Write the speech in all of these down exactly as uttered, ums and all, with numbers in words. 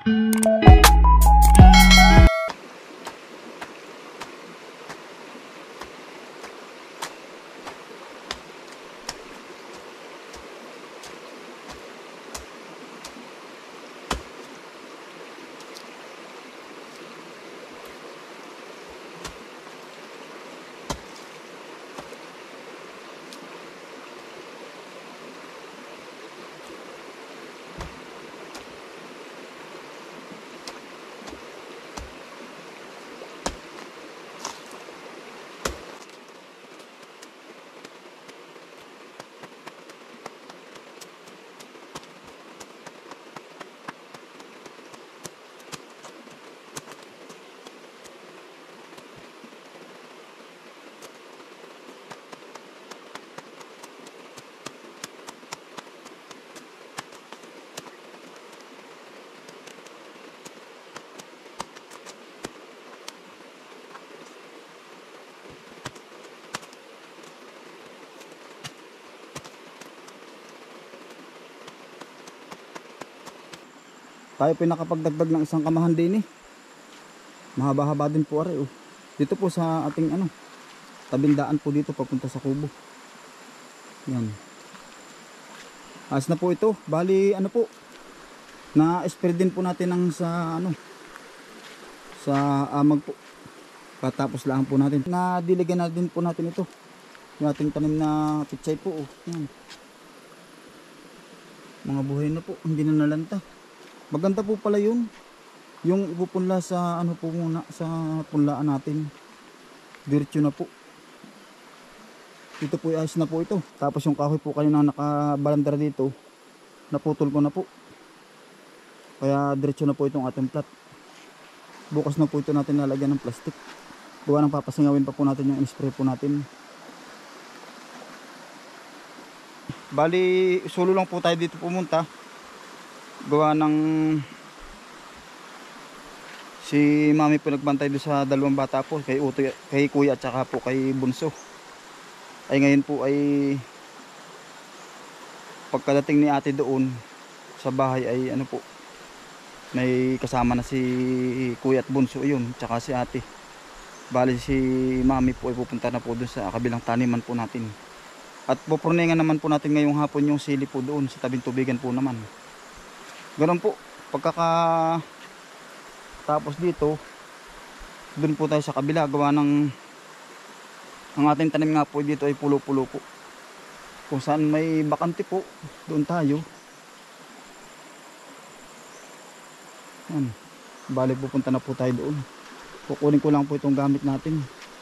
Tayo po nakapagdagdag ng isang kamahan din eh. Mahaba-haba din po ari oh. Dito po sa ating ano, tabindaan po dito papunta sa kubo. Yan. Ayos na po ito. Bali ano po, na-spread din po natin ng sa ano, sa amag po. Patapos lang po natin. Nadiligan na din po natin ito. Yung ating tanim na pitsay po oh. Yan. Mga buhay na po, hindi na nalanta. Maganda po pala yun. Yung ipupunla sa ano po muna, sa punlaan natin. Diretso na po. Dito po ayos na po ito. Tapos yung kahoy po kanina nakabalandra dito, naputol ko na po. Kaya diretso na po itong ating plat. Bukas na po ito natin lalagyan ng plastic. Gawa ng papasingawin pa po natin yung in-spray po natin. Bali, solo lang po tayo dito pumunta. Gawa ng si mami po nagbantay doon sa dalawang bata po, kay Utoy, kay kuya at saka po kay Bunso. Ay ngayon po ay pagkadating ni ate doon sa bahay ay ano po, may kasama na si kuya at Bunso yun, tsaka si ate. Bali si mami po ay pupunta na po doon sa kabilang taniman po natin. At pupurningan naman po natin ngayong hapon yung sili po doon sa tabing tubigan po naman. Ganun po, pagkaka tapos dito, doon po tayo sa kabila, gawa ng ang ating tanim nga po dito ay pulo-pulo po. Kung saan may bakante po, doon tayo. Yan, balik pupunta na po tayo doon. Kukunin ko lang po itong gamit natin.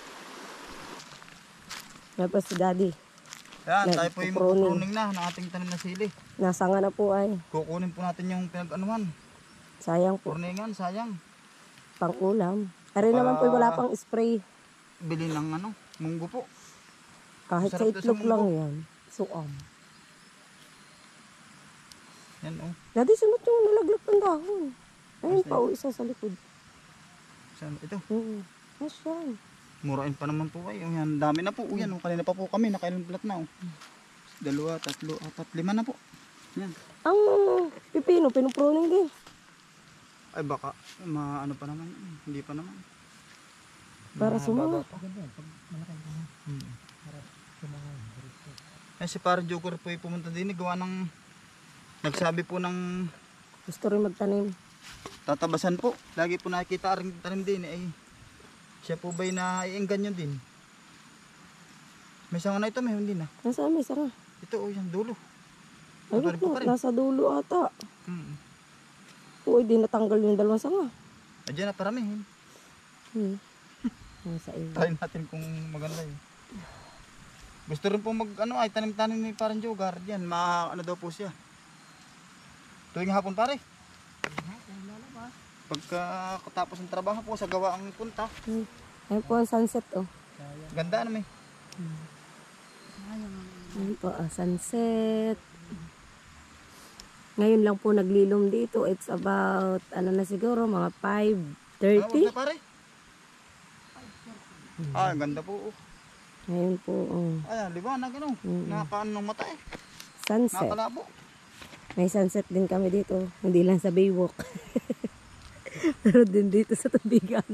Tapos si Daddy. Yan, tayo po yung magpupruning na ng ating tanim na sili. Nasa nga na po ay. Kukunin po natin yung pinag-anuhan. Sayang po. Pruningan, sayang. Pang ulam. Pero uh, naman po wala pang spray. Bili ng ano, munggo po. Kahit sa itlog lang yan. Suam. Yan oh. Daddy, sunod yung nalaglag ng dahon. Ayun pa o, isa sa likod. Saan? Ito? Oo. Mas yan. Murain pa naman po ay. Oh, yan, dami na po. Oh, yan, oh, kanina pa po kami. Nakailang plat na. Oh. Dalawa, tatlo, apat, lima na po. Yan. Ang pipino, pinupruning din. Ay baka, ma ano pa naman. Hindi pa naman. Para sumama. Hmm. Eh, si Parang Joker po ay pumunta din. Gawa ng, nagsabi po ng gusto rin magtanim. Tatabasan po. Lagi po nakikita rin tanim din. Eh, siya po ba'y naiinggan nyo din? May sanga na ito, may hindi na. Nasaan may sanga? Ito o, yung dulo. Ay, po, nasa dulo ata. Hmm. Uy, di natanggal yung dalawang sanga. Adyan na parami. Hmm. Nasa iyo. Try natin kung maganda yun. Gusto rin po mag, ano ay, tanim-tanim ni Parang Jogar. Yan, ma, ano daw po siya. Tuwing hapon pare. Pagka katapos ng trabaho po sa gawa ang punta. Hmm. Ayun po ang sunset oh. Ganda ano may. Hmm. Ayun po ang sunset. Ngayon lang po naglilom dito. It's about ano na siguro mga five thirty. Ah, pare. Hmm. Ah, ganda po. Oh. Ngayon po. Oh. Ayan, liwanag ano. Hmm. Nakakaano ng mata eh. Sunset. Nakakalabo. May sunset din kami dito. Hindi lang sa Baywalk. Pero din dito sa tubigan.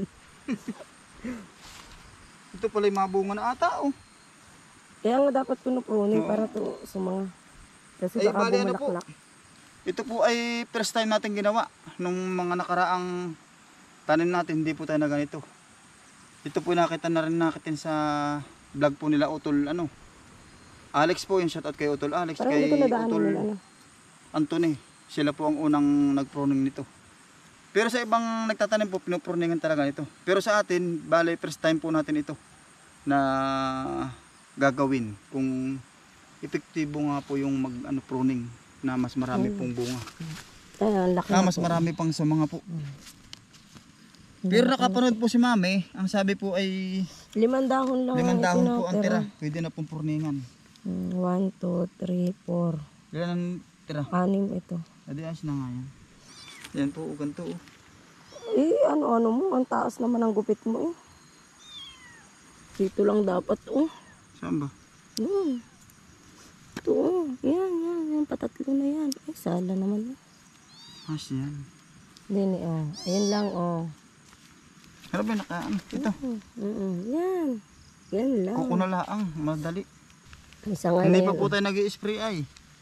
Ito pala yung mga bunga na ata oh. Kaya nga dapat pinupruning para to sa mga... Kasi Ay, baka bali, ano po? bumalaklak. Ito po ay first time natin ginawa. Nung mga nakaraang tanim natin, hindi po tayo na ganito. Ito po nakita na rin natin sa vlog po nila Utol ano. Alex po, yung shoutout kay Utol Alex. Parang Kay hindi ko nadaanan Utol nila, ano. Anthony. Sila po ang unang nagpruning nito. Pero sa ibang nagtatanim po, pinupruningan talaga nito. Pero sa atin, bali first time po natin ito na gagawin. Kung epektibo nga po yung mag ano, pruning na mas marami Mm. pong bunga. Ay, ang laki Ah, na mas po. marami pang sa mga po. Mm. Pero nakapanood po si Mami, ang sabi po ay Limang dahon lang limang ang dahon po ang itinatira. tira. Pwede na pong pruningan. Mm, One, two, three, four. Ilan ang tira? Anim ito. Adi ayos na nga yan. Yan po, ganito oh. Eh, ano-ano mo. Ang taas naman ang gupit mo eh. Dito lang dapat oh. Saan ba? Yun. Ito oh. Yan, yan, yan. Patatlo na yan. Ay, sala naman. Mas yan. Hindi oh. Ayan lang oh. Ano ba naka ano? Ito. Mm, mm, mm. Yan. Yan lang. Kuko na laang, madali. Isa nga Hindi na pa yan, po oh. tayo nag-i-spray ay.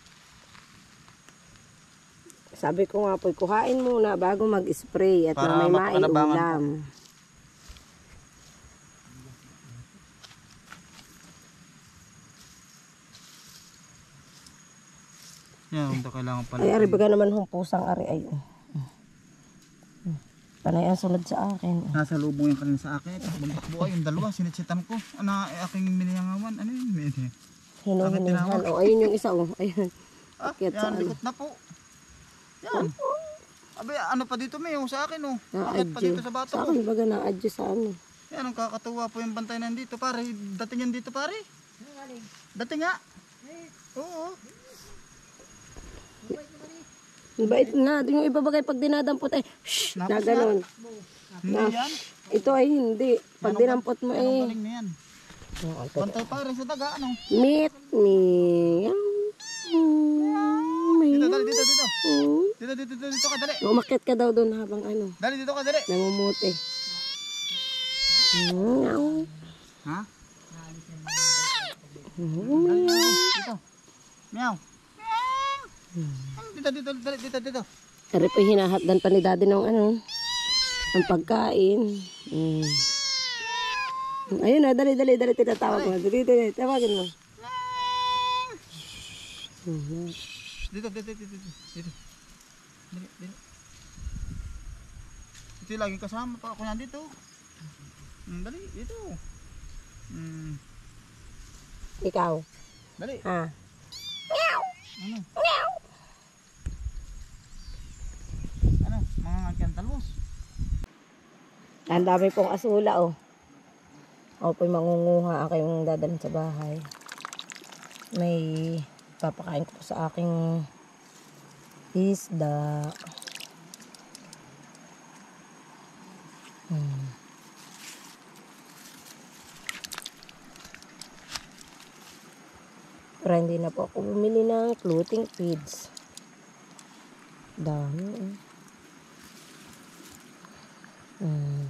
Sabi ko nga po, kuhain muna bago mag-spray at Para na may mapakanabangan maiulam. Yan, ito kailangan pala. Ay, ari baga naman humpusang ari ay. oh. Panay ang sunod sa akin. oh. Nasa lubong yung kanina sa akin. Ito, bumtakbo ay yung dalawa, sinitsitan ko. Ano, eh, aking miniyangawan. Ano yun? Mini. Hinuhinihan. O, ayun yung isa. Oh. Ayun. Ah, Akyat sa yan, ano. likot na po. Yan. Abi, ano pa dito may sa akin oh. Bakit pa Na-adjust. dito sa bato Sa ko? akin baga na-adjust sa ano. Yan, ang kakatuwa po yung bantay na dito, pare. Dating yan dito, pare. Dating nga. Oo. Ang bait na. Yung iba bagay pag dinadampot ay shh, na Napos ganon. Hindi Na, yan. ito ay hindi. Pag Yan ang dinampot mo Yan ang eh. galing na yan. Oh, ito. Bantay pare sa daga, ano? Meet me. Dito, dali, dito, dito. Oh. Dito, dito, dito, dito ka, dali. Umakyat ka daw doon habang ano. Dali, dito ka, dali. Namumuti. Meow. Ha? Meow. Dito. Meow. Dito, dito, dito, dito, dito. Ari pa hinahatdan pa ni daddy ng ano. Ang pagkain. Mm. Ayun na, dali, dali, dali, tinatawag mo. Dali, dali, tawagin mo. Mhm. Dito, dito, dito, dito. Dito. Dali, dali. Ito yung laging kasama pa ako nandito. Hmm, dali, dito. Hmm, Ikaw. dali. Ah. Ano? Ano? Mga ngagyan talbos. Ang dami pong asula, oh. Ako po'y mangunguha ako yung dadalhin sa bahay. May papakain ko sa aking isda. Hmm. Pero hindi na po ako bumili ng floating feeds. Dami, eh. Hmm.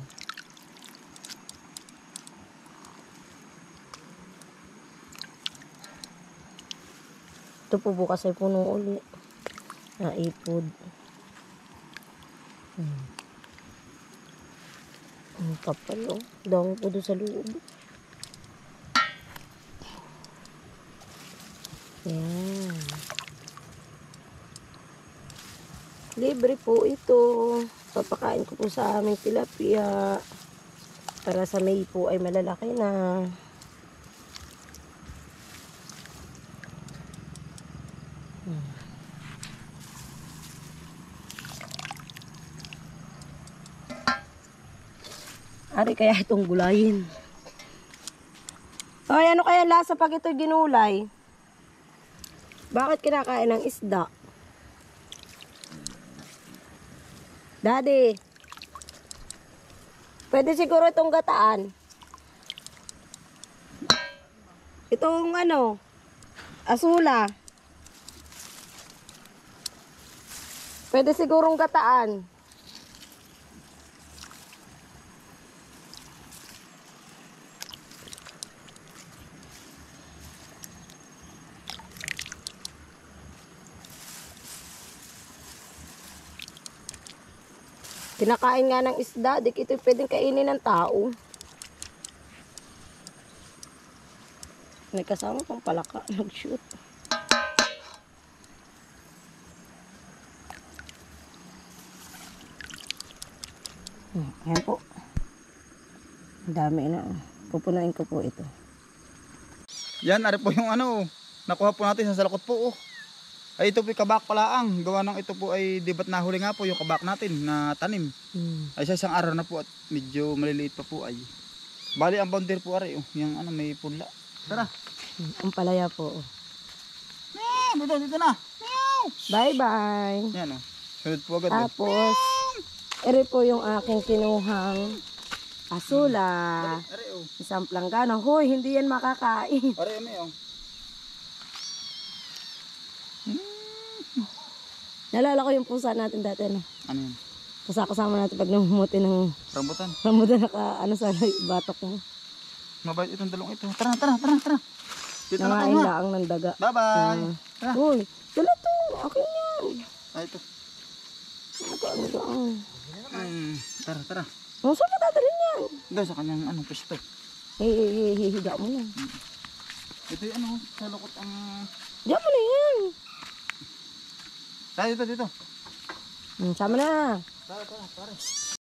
Ito po bukas ay puno uli. Naipod. Hmm. Ang kapal, oh. Dami po doon sa loob. Yan. Libre po ito. Papakain ko po sa aming tilapia. Para sa May po ay malalaki na. Hmm. Ari kaya itong gulayin. Ay, ano kaya lasa pag ito ginulay? Bakit kinakain ng isda? Daddy, pwede siguro itong gataan. Itong ano, asula. Pwede sigurong gataan. Kinakain nga ng isda, di ito pwedeng kainin ng tao. May kasama pang palaka, nag-shoot. Hmm, ayan po. Ang dami na. Pupunuin ko po ito. Yan, ari po yung ano, nakuha po natin sa salakot po. Oh. Ay ito po yung kabak palaang. Gawa ng ito po ay di ba't nahuli nga po yung kabak natin na tanim. Hmm. Ay sa isang araw na po at medyo maliliit pa po ay. Bali ang boundary po ari, oh, yung ano may punla. Tara. Hmm, ang palaya po. Oh. Meow, dito, dito na. Meow. Bye-bye. Yan oh. Sunod po agad. Oh. Tapos, ere po yung aking kinuhang asula. Ari oh. Isang planggana. Hoy, hindi yan makakain. Ari ano oh. Nalala ko yung pusa natin dati. Ano? Ano yan? Pusa kasama natin pag namumuti ng Rambutan. rambutan naka ano sa batok mo. Mabait itong dalong ito. Tara, tara, tara, tara. Dito na Nangain ako ha. laang ng daga. Bye-bye. Ah. Tara. Uy, wala to. Akin yan. Ah, ito. Magaan-gaan. Mm, tara, tara. Oh, saan mo dadalhin yan? Doon sa kanyang ano, pisto. Eh, hihiga mo na. Ito yung ano, sa lukot ang... Diyan mo na yan. Tara, dito, dito. Hmm, sama na. Tara, tara, tara.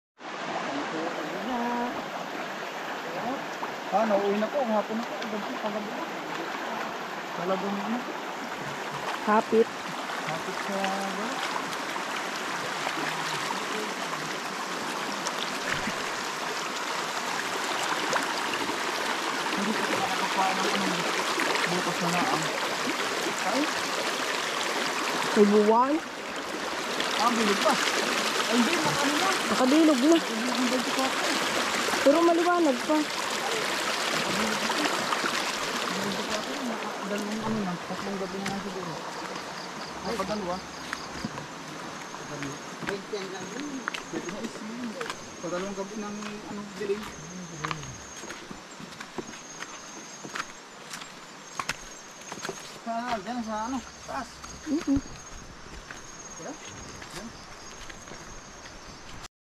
Ah, nauwi na po. Hapon na po. Gabi, pagabi na. Talagang ano. Kapit. Hapit sa... Hindi ko na nakakuha ng ano. Bukas na lang. Ay, May buwan. ah, bilog pa. Ay, hindi, makano na. Nakadilog na. Ang dito ko ako. Pero maliwanag pa. Dalawang ano na, tatlong gabi na nga siguro. Ay, padalwa. Dito na is yun. Padalawang gabi ng ano, dilim. Sa, dyan sa ano, taas. Mm-mm. Yan, yan.